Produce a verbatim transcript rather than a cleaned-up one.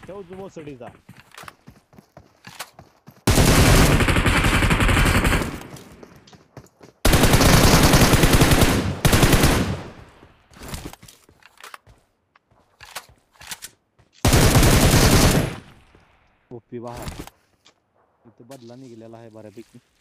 ठेव मोसडीचा. ओपी वाहा इथं बदला निघलेला आहे बऱ्यापैकी.